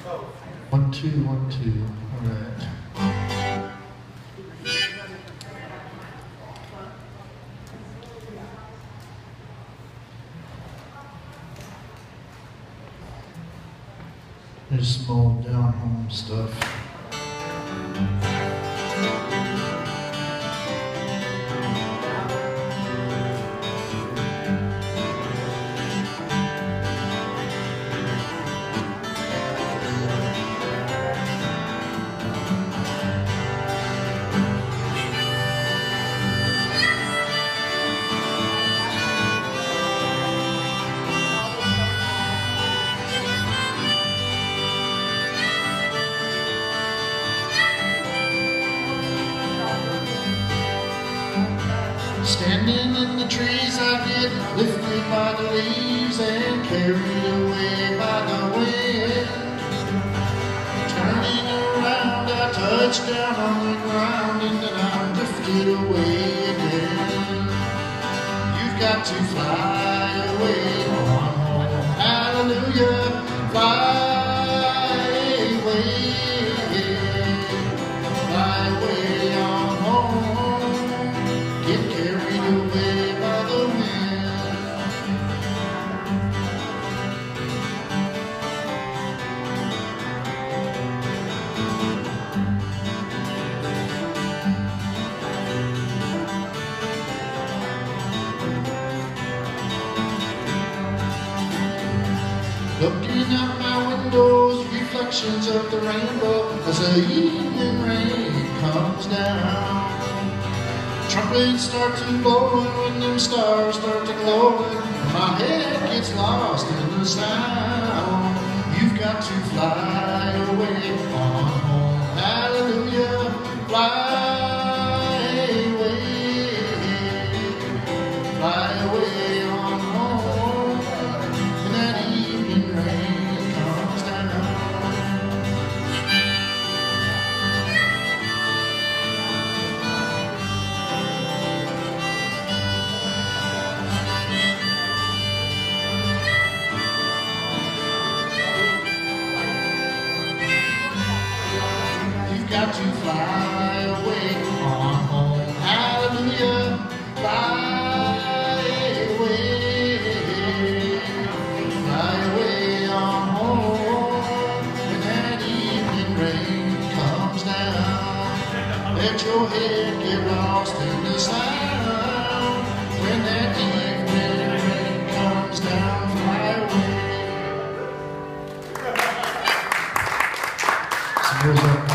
1, 2, 1, 2. All right. There's some old down home stuff. Standing in the trees, I get lifted by the leaves and carried away by the wind. Turning around, I touch down on the ground and then I'm drifted away again. You've got to fly away on home, hallelujah, fly away, fly away on home, get carried away by the wind. Looking out my windows, reflections of the rainbow as the evening rain comes down. Trumpets start to blowing when them stars start to glowing. My head gets lost in the sound. You've got to fly away on home, hallelujah, fly away, fly away on home. And that evening rain comes down. Got to fly away on home, hallelujah, fly away on home. When that evening rain comes down, let your head get lost in the sound. When that evening rain comes down, fly away. So